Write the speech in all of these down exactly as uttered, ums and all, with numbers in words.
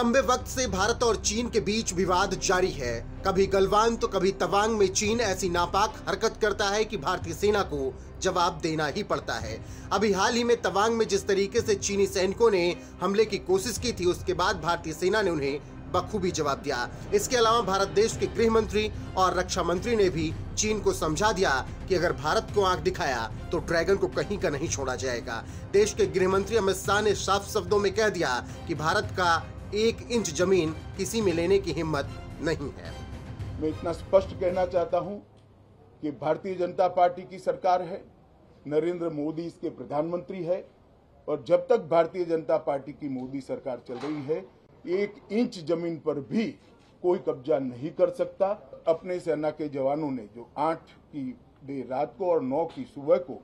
लंबे वक्त से भारत और चीन के बीच विवाद जारी है। कभी गलवान तो कभी तवांग में चीन ऐसी नापाक हरकत करता है कि भारतीय सेना को जवाब देना ही पड़ता है। अभी हाल ही में तवांग में जिस तरीके से चीनी सैनिकों ने हमले की कोशिश की थी, उसके बाद भारतीय सेना ने उन्हें बखूबी जवाब दिया। इसके अलावा भारत देश के गृह मंत्री और रक्षा मंत्री ने भी चीन को समझा दिया कि अगर भारत को आंख दिखाया तो ड्रैगन को कहीं का नहीं छोड़ा जाएगा। देश के गृह मंत्री अमित शाह ने साफ शब्दों में कह दिया कि भारत का एक इंच जमीन किसी में लेने की हिम्मत नहीं है। मैं इतना स्पष्ट कहना चाहता हूं कि भारतीय जनता पार्टी की सरकार है, नरेंद्र मोदी इसके प्रधानमंत्री है, और जब तक भारतीय जनता पार्टी की मोदी सरकार चल रही है, एक इंच जमीन पर भी कोई कब्जा नहीं कर सकता। अपने सेना के जवानों ने जो आठ की देर रात को और नौ की सुबह को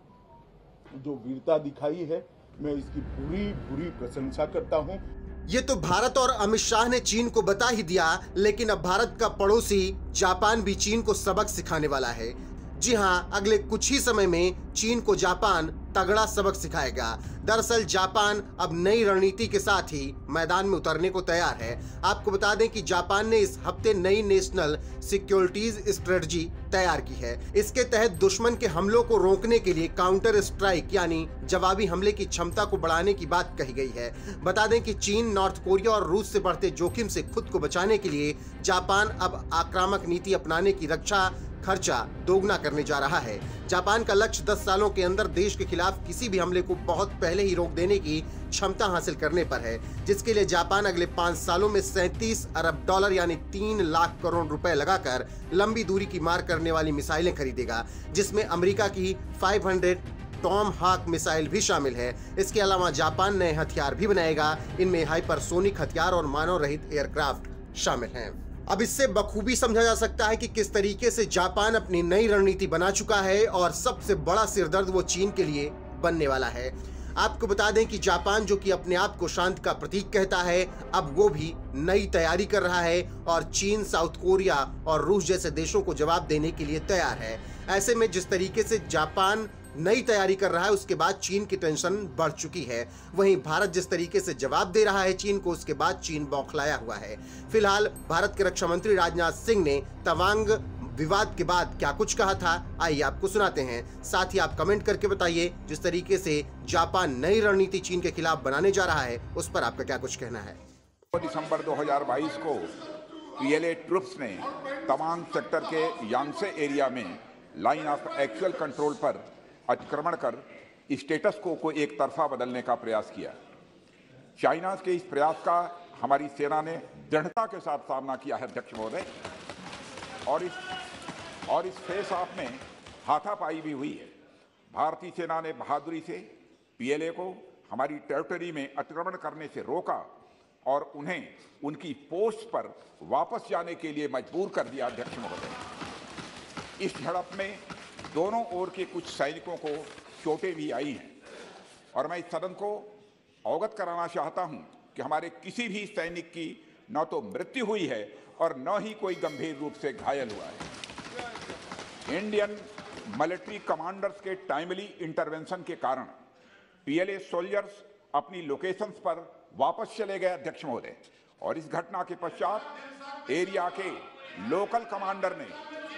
जो वीरता दिखाई है, मैं इसकी पूरी पूरी प्रशंसा करता हूं। ये तो भारत और अमित शाह ने चीन को बता ही दिया, लेकिन अब भारत का पड़ोसी जापान भी चीन को सबक सिखाने वाला है। जी हाँ, अगले कुछ ही समय में चीन को जापान तगड़ा सबक सिखाएगा। दरअसल जापान अब नई रणनीति के साथ ही मैदान में उतरने को तैयार है। आपको बता दें कि जापान ने इस हफ्ते नई नेशनल सिक्योरिटीज स्ट्रेटजी तैयार की है। इसके तहत दुश्मन के हमलों को रोकने के लिए काउंटर स्ट्राइक यानी जवाबी हमले की क्षमता को बढ़ाने की बात कही गई है। बता दें कि चीन, नॉर्थ कोरिया और रूस से बढ़ते जोखिम से खुद को बचाने के लिए जापान अब आक्रामक नीति अपनाने की रक्षा खर्चा दोगुना करने जा रहा है। जापान का लक्ष्य दस सालों के अंदर देश के खिलाफ किसी भी हमले को बहुत पहले ही रोक देने की क्षमता हासिल करने पर है, जिसके लिए जापान अगले पाँच सालों में सैंतीस अरब डॉलर यानी तीन लाख करोड़ रुपए लगाकर लंबी दूरी की मार करने वाली मिसाइलें खरीदेगा, जिसमें अमेरिका की पाँच सौ टॉम हाक मिसाइल भी शामिल है। इसके अलावा जापान नए हथियार भी बनाएगा। इनमें हाइपरसोनिक हथियार और मानव रहित एयरक्राफ्ट शामिल हैं। अब इससे बखूबी समझा जा सकता है कि किस तरीके से जापान अपनी नई रणनीति बना चुका है और सबसे बड़ा सिरदर्द वो चीन के लिए बनने वाला है। आपको बता दें कि जापान, जो कि अपने आप को शांत का प्रतीक कहता है, अब वो भी नई तैयारी कर रहा है और चीन, साउथ कोरिया और रूस जैसे देशों को जवाब देने के लिए तैयार है। ऐसे में जिस तरीके से जापान नई तैयारी कर रहा है, उसके बाद चीन की टेंशन बढ़ चुकी है। वहीं भारत जिस तरीके से जवाब दे रहा है चीन को, उसके बाद चीन बौखलाया हुआ है। फिलहाल भारत के रक्षा मंत्री राजनाथ सिंह ने तवांग विवाद के बाद क्या कुछ कहा था, आइए आपको सुनाते हैं। साथ ही आप कमेंट करके बताइए जिस तरीके से जापान नई रणनीति चीन के खिलाफ बनाने जा रहा है, उस पर आपका क्या कुछ कहना है। दिसंबर दो हज़ार बाईस को पीएलए ट्रुप्स ने तवांग सेक्टर के यांगसे एरिया में लाइन ऑफ एक्चुअल कंट्रोल पर अतिक्रमण कर स्टेटस को को एक तरफा बदलने का प्रयास किया। चाइना के इस प्रयास का हमारी सेना ने दृढ़ता के साथ सामना किया है अध्यक्ष महोदय, और इस और इस फेस ऑफ में हाथापाई भी हुई है। भारतीय सेना ने बहादुरी से पीएलए को हमारी टेरिटरी में अतिक्रमण करने से रोका और उन्हें उनकी पोस्ट पर वापस जाने के लिए मजबूर कर दिया अध्यक्ष महोदय। इस झड़प में दोनों ओर के कुछ सैनिकों को चोटें भी आई हैं, और मैं इस सदन को अवगत कराना चाहता हूं कि हमारे किसी भी सैनिक की न तो मृत्यु हुई है और न ही कोई गंभीर रूप से घायल हुआ है। इंडियन मिलिट्री कमांडर्स के टाइमली इंटरवेंशन के कारण पीएलए सोल्जर्स अपनी लोकेशंस पर वापस चले गए अध्यक्ष महोदय, और इस घटना के पश्चात एरिया के लोकल कमांडर ने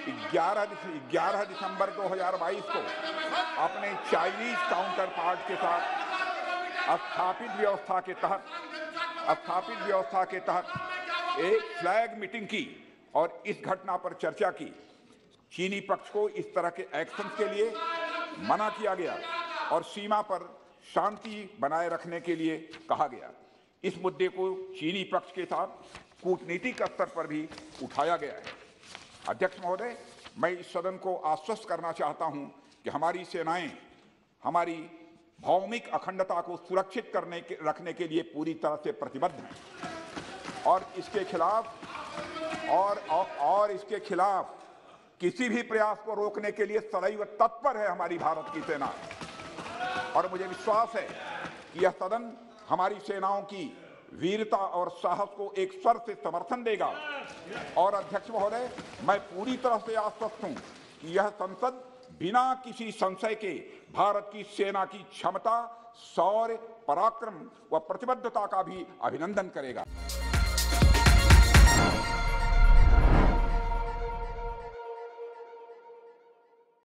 ग्यारह दिसंबर दो हज़ार बाईस को अपने चाइनीज काउंटर पार्ट के साथ स्थापित व्यवस्था के तहत स्थापित व्यवस्था के तहत एक फ्लैग मीटिंग की और इस घटना पर चर्चा की। चीनी पक्ष को इस तरह के एक्शन के लिए मना किया गया और सीमा पर शांति बनाए रखने के लिए कहा गया। इस मुद्दे को चीनी पक्ष के साथ कूटनीतिक स्तर पर भी उठाया गया है। अध्यक्ष महोदय, मैं इस सदन को आश्वस्त करना चाहता हूं कि हमारी सेनाएं हमारी भौमिक अखंडता को सुरक्षित करने के रखने के लिए पूरी तरह से प्रतिबद्ध हैं, और इसके खिलाफ और, और और इसके खिलाफ किसी भी प्रयास को रोकने के लिए सदैव तत्पर है हमारी भारत की सेना। और मुझे विश्वास है कि यह सदन हमारी सेनाओं की वीरता और साहस को एक स्वर से समर्थन देगा। और अध्यक्ष महोदय, मैं पूरी तरह से आश्वस्त हूं कि यह संसद बिना किसी संशय के भारत की सेना की क्षमता, शौर्य, पराक्रम व प्रतिबद्धता का भी अभिनंदन करेगा।